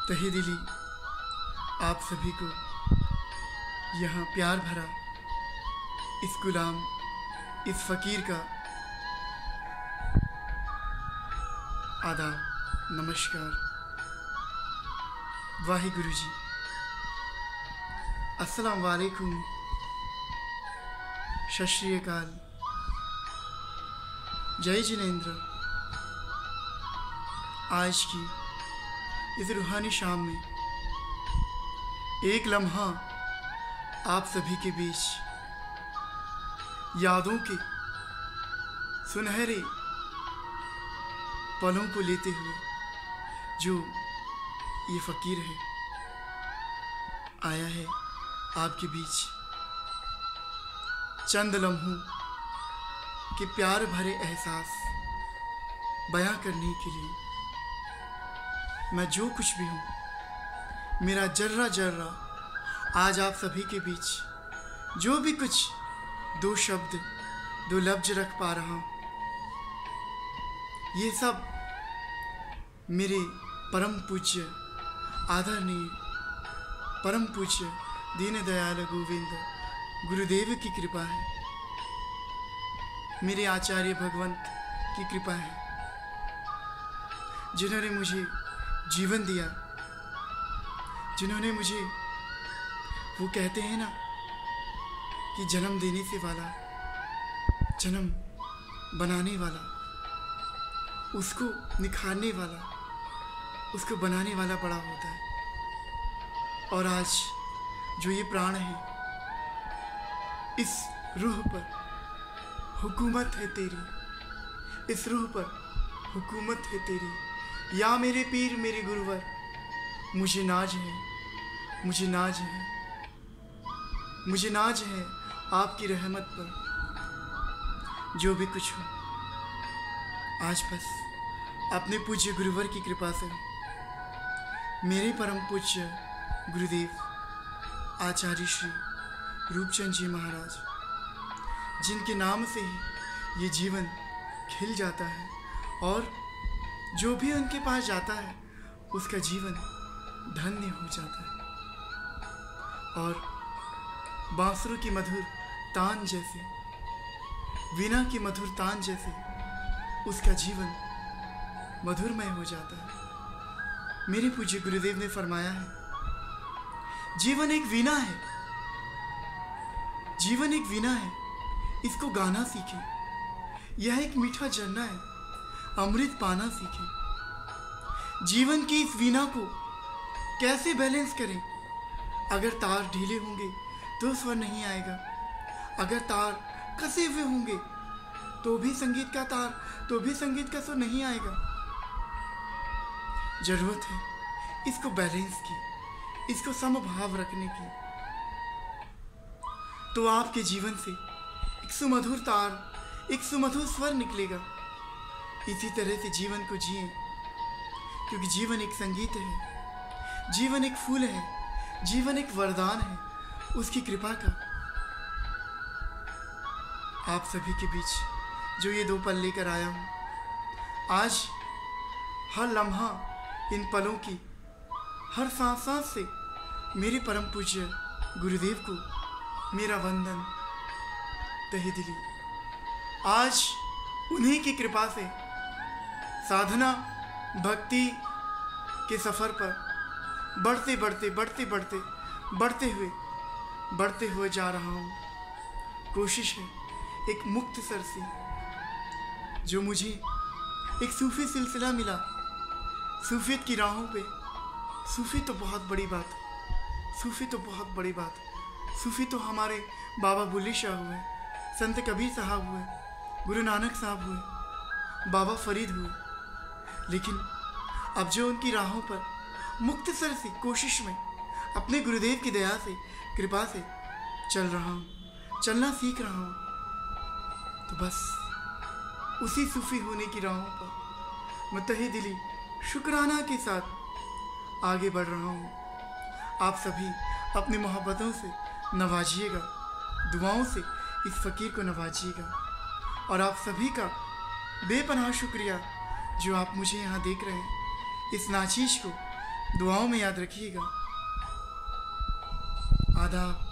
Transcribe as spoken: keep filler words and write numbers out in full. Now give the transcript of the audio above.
तहे दिली आप सभी को यहाँ प्यार भरा इस गुलाम, इस फ़कीर का आदाब, नमस्कार, वाहिगुरु जी, अस्सलाम वालेकुम, सत श्री अकाल, जय जिनेंद्र। आज की इस रूहानी शाम में एक लम्हा आप सभी के बीच यादों के सुनहरे पलों को लेते हुए जो ये फ़कीर है आया है आपके बीच चंद लम्हों के प्यार भरे एहसास बयां करने के लिए। मैं जो कुछ भी हूँ, मेरा जर्रा जर्रा आज आप सभी के बीच जो भी कुछ दो शब्द दो लफ्ज रख पा रहा हूँ, ये सब मेरे परम पूज्य आदरणीय परम पूज्य दीन दयाल गोविंद गुरुदेव की कृपा है, मेरे आचार्य भगवंत की कृपा है, जिन्होंने मुझे जीवन दिया, जिन्होंने मुझे, वो कहते हैं ना कि जन्म देने से वाला जन्म बनाने वाला, उसको निखारने वाला, उसको बनाने वाला बड़ा होता है। और आज जो ये प्राण है, इस रूह पर हुकूमत है तेरी, इस रूह पर हुकूमत है तेरी, या मेरे पीर मेरे गुरुवर, मुझे नाज है, मुझे नाज है, मुझे नाज है आपकी रहमत पर। जो भी कुछ हो आज बस अपने पूज्य गुरुवर की कृपा से, मेरे परम पूज्य गुरुदेव आचार्य श्री रूपचंद जी महाराज, जिनके नाम से ही ये जीवन खिल जाता है और जो भी उनके पास जाता है उसका जीवन धन्य हो जाता है। और बांसुरी की मधुर तान जैसे, वीणा की मधुर तान जैसे उसका जीवन मधुरमय हो जाता है। मेरे पूज्य गुरुदेव ने फरमाया है, जीवन एक वीणा है, जीवन एक वीणा है, इसको गाना सीखे। यह एक मीठा झरना है, अमृत पाना सीखे। जीवन की इस वीणा को कैसे बैलेंस करें? अगर तार ढीले होंगे तो स्वर नहीं आएगा, अगर तार कसे हुए होंगे तो भी संगीत का तार तो भी संगीत का स्वर नहीं आएगा। जरूरत है इसको बैलेंस की, इसको समभाव रखने की, तो आपके जीवन से एक सुमधुर तार, एक सुमधुर स्वर निकलेगा। इसी तरह से जीवन को जिए, क्योंकि जीवन एक संगीत है, जीवन एक फूल है, जीवन एक वरदान है उसकी कृपा का। आप सभी के बीच जो ये दो पल लेकर आया हूँ, आज हर लम्हा इन पलों की, हर सांस सांस से मेरे परम पूज्य गुरुदेव को मेरा वंदन तहे दिली। आज उन्हीं की कृपा से साधना भक्ति के सफ़र पर बढ़ते बढ़ते बढ़ते बढ़ते बढ़ते हुए बढ़ते हुए जा रहा हूँ। कोशिश है एक मुक्त सर से, जो मुझे एक सूफी सिलसिला मिला, सूफियत की राहों पे। सूफी तो बहुत बड़ी बात, सूफी तो बहुत बड़ी बात, सूफी तो हमारे बाबा बुल्ले शाह हुए, संत कबीर साहब हुए, गुरु नानक साहब हुए, बाबा फरीद हुए। लेकिन अब जो उनकी राहों पर मुक्त सर से कोशिश में अपने गुरुदेव की दया से, कृपा से चल रहा हूँ, चलना सीख रहा हूँ, तो बस उसी सूफी होने की राहों पर मैं तहे दिली शुक्राना के साथ आगे बढ़ रहा हूँ। आप सभी अपनी मोहब्बतों से नवाजिएगा, दुआओं से इस फ़कीर को नवाजिएगा। और आप सभी का बेपनाह शुक्रिया जो आप मुझे यहाँ देख रहे हैं, इस नाचीज़ को दुआओं में याद रखिएगा। आदाब।